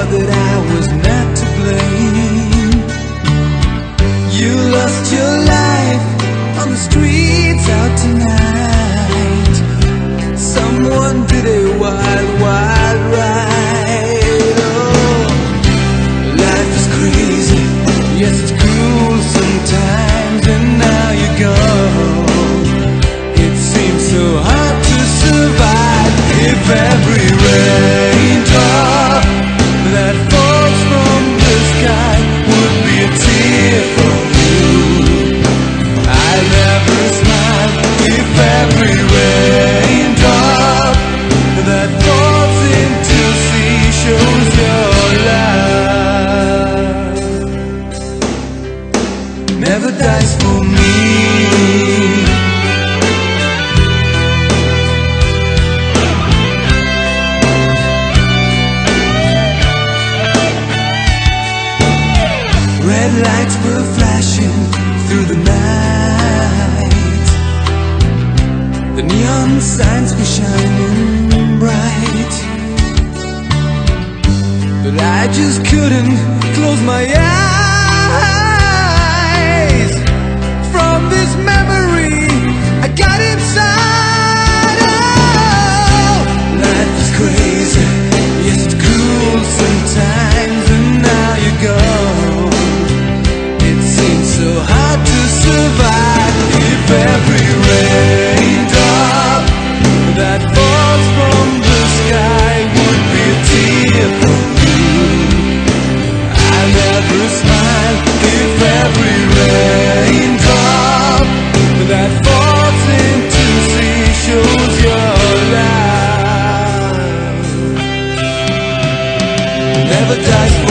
that I was not to blame. You lost your life on the streets out tonight. Someone did a wild, wild ride. Oh, life is crazy, yes it's cruel sometimes, and now you're gone. It seems so hard to survive. If every raindrop that falls from the sky would be a tear from you, I'd never smile. If every raindrop that falls into sea shows your love never dies for me. Red lights were flashing through the night. The neon signs were shining bright, but I just couldn't close my eyes from this memory I got inside. Oh, life is crazy, yes it's cruel sometimes, and now you're gone. So hard to survive. If every raindrop that falls from the sky would be a tear from you, I'd never smile. If every raindrop that falls into sea shows your love never dies.